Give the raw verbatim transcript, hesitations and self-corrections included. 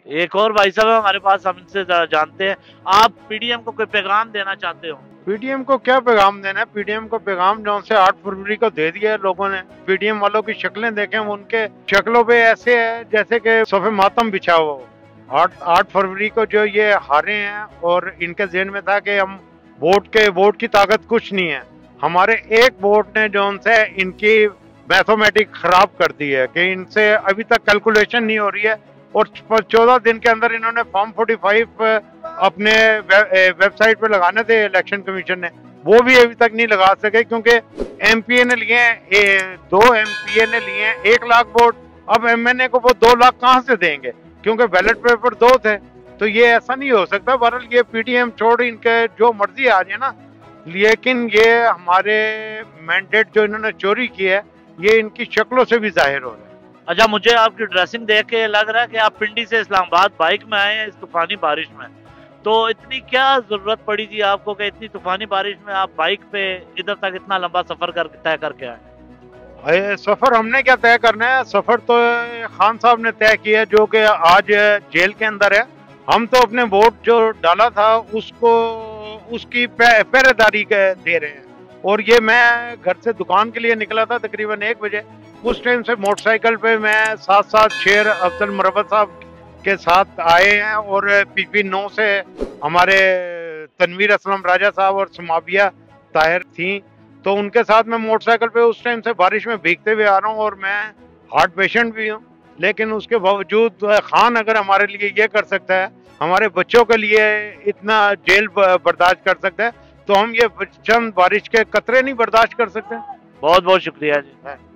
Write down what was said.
एक और भाई साहब हमारे पास, हम इनसे जरा जानते हैं, आप पीडीएम को कोई पैगाम देना चाहते हो? पीडीएम को क्या पैगाम देना है? पीडीएम को पैगाम जो से आठ फरवरी को दे दिया है लोगों ने। पीडीएम वालों की शक्लें देखें, उनके शक्लों पे ऐसे है जैसे कि सोफे मातम बिछा हुआ हो। आठ आठ फरवरी को जो ये हारे हैं और इनके जहन में था कि हम वोट के वोट की ताकत कुछ नहीं है। हमारे एक वोट ने जो से इनकी मैथमेटिक खराब कर दी है कि इनसे अभी तक कैलकुलेशन नहीं हो रही है और चौदह दिन के अंदर इन्होंने फॉर्म फोर्टी फाइव अपने वेबसाइट पे लगाने थे इलेक्शन कमीशन ने, वो भी अभी तक नहीं लगा सके क्योंकि एमपीए ने लिए हैं, दो एमपीए ने लिए हैं एक लाख वोट। अब एमएनए को वो दो लाख कहाँ से देंगे क्योंकि बैलेट पेपर दो थे। तो ये ऐसा नहीं हो सकता। बहरहाल ये पीटीएम छोड़ इनके जो मर्जी आ जाए ना, लेकिन ये हमारे मैंडेट जो इन्होंने चोरी की है ये इनकी शक्लों से भी जाहिर हो रहा है। अच्छा, मुझे आपकी ड्रेसिंग देख के लग रहा है कि आप पिंडी से इस्लामाबाद बाइक में आए हैं इस तूफानी बारिश में। तो इतनी क्या जरूरत पड़ी थी आपको कि इतनी तूफानी बारिश में आप बाइक पे इधर तक इतना लंबा सफर कर तय करके आए? सफर हमने क्या तय करना है, सफर तो खान साहब ने तय किया जो कि आज जेल के अंदर है। हम तो अपने वोट जो डाला था उसको उसकी पहरेदारी दे रहे हैं। और ये मैं घर से दुकान के लिए निकला था तकरीबन एक बजे। उस टाइम से मोटरसाइकिल पे मैं साथ साथ शेर अफजल मुरब्बत साहब के साथ आए हैं और पीपी नौ से हमारे तनवीर असलम राजा साहब और समाविया ताहिर थी, तो उनके साथ मैं मोटरसाइकिल पे उस टाइम से बारिश में भीगते हुए आ रहा हूँ। और मैं हार्ट पेशेंट भी हूँ, लेकिन उसके बावजूद खान अगर हमारे लिए ये कर सकता है, हमारे बच्चों के लिए इतना जेल बर्दाश्त कर सकता है, तो हम ये चंद बारिश के कतरे नहीं बर्दाश्त कर सकते। बहुत बहुत शुक्रिया जी।